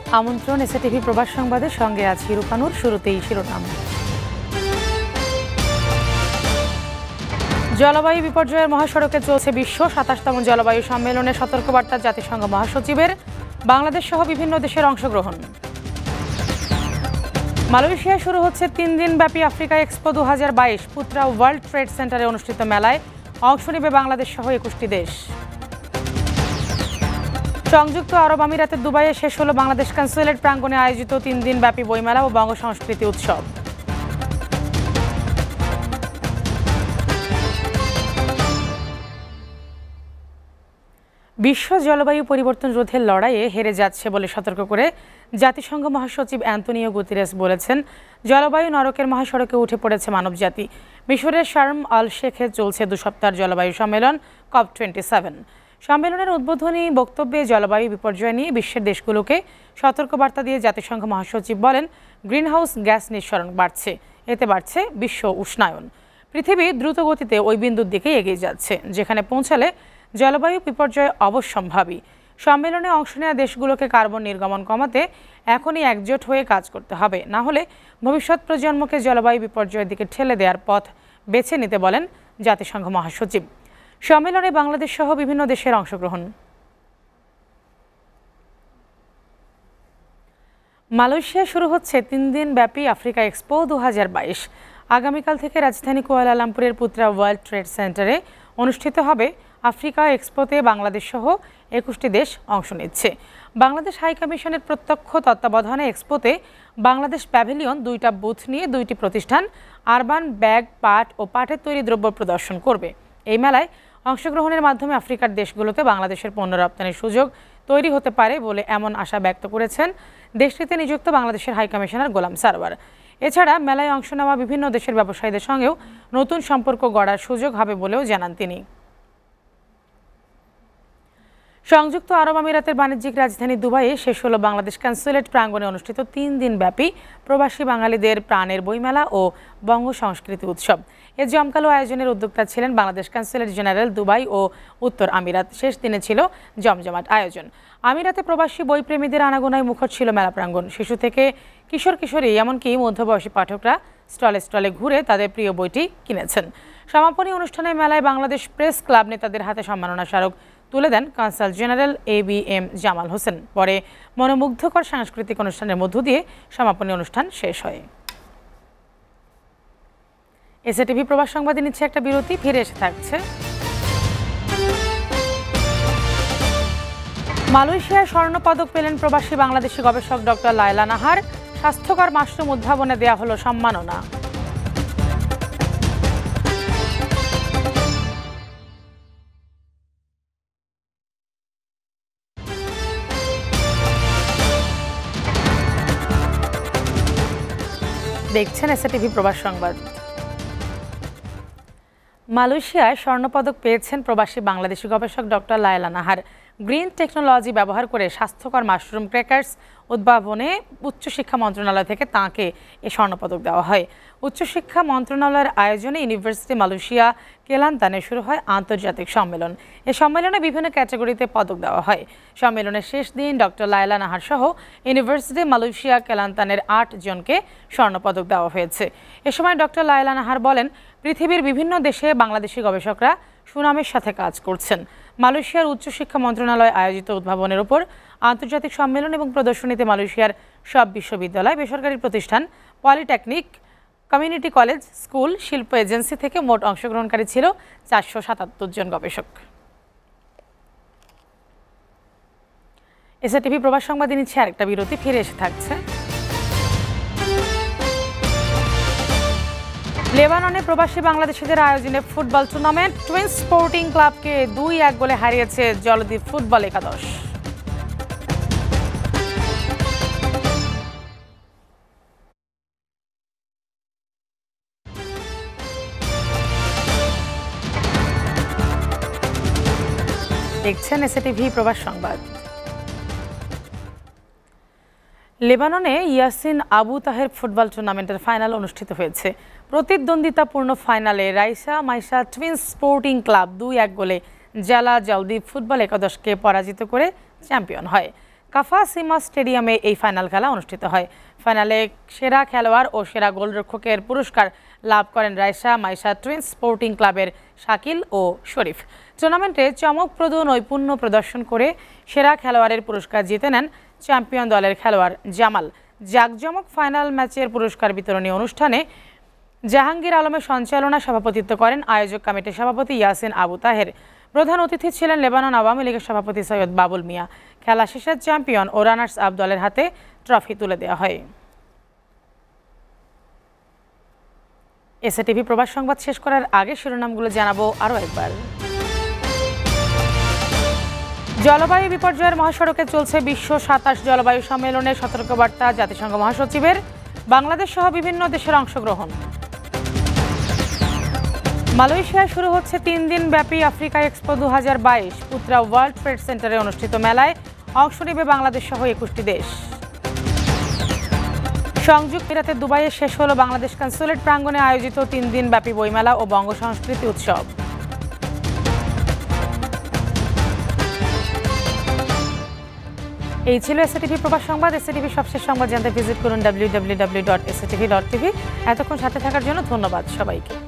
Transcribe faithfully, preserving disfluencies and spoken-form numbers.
আমন্ত্রণ এসএটিভি প্রবাস সংবাদের সঙ্গে আছি রূপানুর। শুরুতেই শিরোনাম। জলবায়ু বিপর্যয়ের মহাসড়কে চলছে বিশ্ব সাতাশতম জলবায়ু সম্মেলনে সতর্কবার্তা জাতিসংঘ মহাসচিবের। বাংলাদেশ সহ বিভিন্ন দেশের অংশগ্রহণ। মালয়েশিয়ায় শুরু হচ্ছে তিন দিন ব্যাপী আফ্রিকা এক্সপো দু হাজার বাইশ। পুত্রা ওয়ার্ল্ড ট্রেড সেন্টারে অনুষ্ঠিত মেলায় অংশ নেবে বাংলাদেশ সহ একুশটি দেশ। সংযুক্ত আরব আমিরাতের দুবাইয়ে শেষ হলো বাংলাদেশ কনসুলেট প্রাঙ্গণে আয়োজিত তিন দিন ব্যাপী বইমেলা ও বঙ্গ সংস্কৃতি উৎসব। বিশ্ব জলবায়ু পরিবর্তন রোধের লড়াইয়ে হেরে যাচ্ছে বলে সতর্ক করে জাতিসংঘ মহাসচিব অ্যান্তোনিও গুতেরেস বলেছেন, জলবায়ু নরকের মহাসড়কে উঠে পড়েছে মানবজাতি। মিশরের শার্ম আল শেখে চলছে দু সপ্তাহের জলবায়ু সম্মেলন কপ টোয়েন্টি সেভেন। সম্মেলনের উদ্বোধনী বক্তব্যে জলবায়ু বিপর্যয় নিয়ে বিশ্বের দেশগুলোকে সতর্কবার্তা দিয়ে জাতিসংঘ মহাসচিব বলেন, গ্রিনহাউস গ্যাস নিঃসরণ বাড়ছে, এতে বাড়ছে বিশ্ব উষ্ণায়ন। পৃথিবী দ্রুত গতিতে ওই বিন্দুর দিকে এগিয়ে যাচ্ছে যেখানে পৌঁছালে জলবায়ু বিপর্যয় অবশ্যম্ভাবী। সম্মেলনে অংশ নেওয়া দেশগুলোকে কার্বন নির্গমন কমাতে এখনই একজোট হয়ে কাজ করতে হবে, না হলে ভবিষ্যৎ প্রজন্মকে জলবায়ু বিপর্যয়ের দিকে ঠেলে দেওয়ার পথ বেছে নিতে বলেন জাতিসংঘ মহাসচিব। সম্মেলনে বাংলাদেশ সহ বিভিন্ন দেশের অংশগ্রহণ। মালয়েশিয়ায় শুরু হচ্ছে তিন দিন ব্যাপী আফ্রিকা এক্সপো দু হাজার বাইশ। আগামীকাল থেকে রাজধানী কুয়ালালামপুরের পুত্রা ওয়ার্ল্ড ট্রেড সেন্টারে অনুষ্ঠিত হবে আফ্রিকা এক্সপোতে বাংলাদেশ সহ একুশটি দেশ অংশ নিচ্ছে। বাংলাদেশ হাইকমিশনের প্রত্যক্ষ তত্ত্বাবধানে এক্সপোতে বাংলাদেশ প্যাভিলিয়ন দুইটা বুথ নিয়ে দুইটি প্রতিষ্ঠান আরবান ব্যাগ, পাট ও পাটের তৈরি দ্রব্য প্রদর্শন করবে। এই মেলায় অংশগ্রহণের মাধ্যমে আফ্রিকার দেশগুলোতে বাংলাদেশের পণ্য রপ্তানির সুযোগ তৈরি হতে পারে বলে এমন আশা ব্যক্ত করেছেন দেশটিতে নিযুক্ত বাংলাদেশের হাইকমিশনার গোলাম সারওয়ার। এছাড়া মেলায় অংশ নেওয়া বিভিন্ন দেশের ব্যবসায়ীদের সঙ্গেও নতুন সম্পর্ক গড়ার সুযোগ হবে বলেও জানান তিনি। সংযুক্ত আরব আমিরাতের বাণিজ্যিক রাজধানী দুবাইয়ে শেষ হলো বাংলাদেশ কনসুলেট প্রাঙ্গণে অনুষ্ঠিত তিন দিন ব্যাপী প্রবাসী বাঙালিদের প্রাণের বইমেলা ও বঙ্গ সংস্কৃতি উৎসব। এ জমকালো আয়োজনের উদ্যোক্তা ছিলেন বাংলাদেশ কনসুলেট জেনারেল দুবাই ও উত্তর আমিরাত। শেষ দিনে ছিল জমজমাট আয়োজন। আমিরাতে প্রবাসী বইপ্রেমীদের আনাগোনায় মুখর ছিল মেলা প্রাঙ্গণ। শিশু থেকে কিশোর কিশোরী এমনকি মধ্যবয়সী পাঠকরা স্টলে স্টলে ঘুরে তাদের প্রিয় বইটি কিনেছেন। সমাপনী অনুষ্ঠানে মেলায় বাংলাদেশ প্রেস ক্লাব নেতাদের হাতে সম্মাননা স্মারক তুলে দেন consul general A B M Jamal Hossain. পরে মনোমুগ্ধকর সাংস্কৃতিক অনুষ্ঠানের মধ্য দিয়ে সমাপনী অনুষ্ঠান শেষ হয়। এসএটিভি প্রবাস সংবাদে নিচ্ছে একটা বিরতি, ফিরে এসে থাকছে। মালয়েশিয়ায় স্বর্ণপদক পেলেন প্রবাসী বাংলাদেশি গবেষক ডক্টর লায়লা নাহার। স্বাস্থ্যকর মাশরুম উদ্ভাবনে দেয়া হলো সম্মাননা। দেখছেন এসএটিভি প্রবাস সংবাদ। মালয়েশিয়ায় স্বর্ণপদক পেয়েছেন প্রবাসী বাংলাদেশি গবেষক doctor Laila Nahar. Green technology ব্যবহার করে স্বাস্থ্যকর মাশরুম ক্র্যাকার্স উদ্ভাবনে উচ্চশিক্ষা মন্ত্রণালয় থেকে তাঁকে এ স্বর্ণপদক দেওয়া হয়। উচ্চশিক্ষা মন্ত্রণালয়ের আয়োজনে ইউনিভার্সিটি মালয়েশিয়া কেলান্তানে শুরু হয় আন্তর্জাতিক সম্মেলন। এ সম্মেলনে বিভিন্ন ক্যাটাগরিতে পদক দেওয়া হয়। সম্মেলনের শেষ দিন ডক্টর লায়লা নাহার সহ ইউনিভার্সিটি মালয়েশিয়া কেলান্তানের আট জনকে স্বর্ণপদক দেওয়া হয়েছে। এ সময় ডক্টর লায়লা নাহার বলেন, পৃথিবীর বিভিন্ন দেশে বাংলাদেশি গবেষকরা সুনামের সাথে কাজ করছেন। মালয়েশিয়ার উচ্চশিক্ষা মন্ত্রণালয় আয়োজিত উদ্ভাবনের উপর আন্তর্জাতিক সম্মেলন এবং প্রদর্শনীতে মালয়েশিয়ার সব বিশ্ববিদ্যালয়, বেসরকারি প্রতিষ্ঠান, পলিটেকনিক, কমিউনিটি কলেজ, স্কুল, শিল্প এজেন্সি থেকে মোট অংশগ্রহণকারী ছিল চারশো সাতাত্তর জন গবেষক। এসএটিভি প্রবাস সংবাদে নিচ্ছে আরেকটা বিরতি, ফিরে এসে থাকছে। লেবাননে প্রবাসী বাংলাদেশিদের আয়োজনে ফুটবল টুর্নামেন্ট। টুইন্স স্পোর্টিং ক্লাবকে দুই এক গোলে হারিয়েছে জলদ্বীপ ফুটবল একাদশ। দেখছেন এসএটিভি প্রবাস সংবাদ। লেবাননে ইয়াসিন আবু তাহের ফুটবল টুর্নামেন্টের ফাইনাল অনুষ্ঠিত হয়েছে। প্রতিদ্বন্দ্বিতাপূর্ণ ফাইনালে Raisa Maisa twins sporting club দুই এক গোলে জেলা জলদ্বীপ ফুটবল একাদশকে পরাজিত করে চ্যাম্পিয়ন হয়। কাফা সিমা স্টেডিয়ামে এই ফাইনাল খেলা অনুষ্ঠিত হয়। ফাইনালে সেরা খেলোয়াড় ও সেরা গোলরক্ষকের পুরস্কার লাভ করেন রাইসা মাইসা টুইন্স স্পোর্টিং ক্লাবের শাকিল ও শরীফ। টুর্নামেন্টে চমকপ্রদ নৈপুণ্য প্রদর্শন করে সেরা খেলোয়াড়ের পুরস্কার জিতে নেন চ্যাম্পিয়ন দলের খেলোয়াড় জামাল। জাকজমক ফাইনাল ম্যাচের পুরস্কার বিতরণী অনুষ্ঠানে জাহাঙ্গীর আলমের সঞ্চালনা সভাপতিত্ব করেন আয়োজক কমিটির সভাপতি ইয়াসিন আবু তাহের। প্রধান অতিথি ছিলেন লেবানন আওয়ামী লীগের সভাপতি সৈয়দ বাবুল মিয়া। খেলা শেষে চ্যাম্পিয়ন ও রানার্স আপ দলের হাতে ট্রফি তুলে দেওয়া হয়। এসএটিভি প্রবাস সংবাদ শেষ করার আগে শিরোনামগুলো জানাবো আরও একবার। জলবায়ু বিপর্যয়ের মহাসড়কে চলছে বিশ্ব সাতাশ জলবায়ু সম্মেলনের সতর্কবার্তা জাতিসংঘ মহাসচিবের। বাংলাদেশ সহ বিভিন্ন দেশের অংশগ্রহণ। মালয়েশিয়ায় শুরু হচ্ছে তিন দিন ব্যাপী আফ্রিকা এক্সপো দু হাজার বাইশ। পুত্রা ওয়ার্ল্ড ট্রেড সেন্টারে অনুষ্ঠিত মেলায় অংশ নেবে বাংলাদেশ সহ একুশটি দেশ। সংযুক্ত আরব আমিরাতের দুবাইয়ে শেষ হলো বাংলাদেশ কনসুলেট প্রাঙ্গণে আয়োজিত তিন দিন ব্যাপী বইমেলা ও বঙ্গ সংস্কৃতি উৎসব। এই ছিল এসএটিভি প্রবাস সংবাদ। এসএটিভি সবশেষ সংবাদ জানতে ভিজিট করুন W W W dot S A T V dot TV. এতক্ষণ সাথে থাকার জন্য ধন্যবাদ সবাইকে।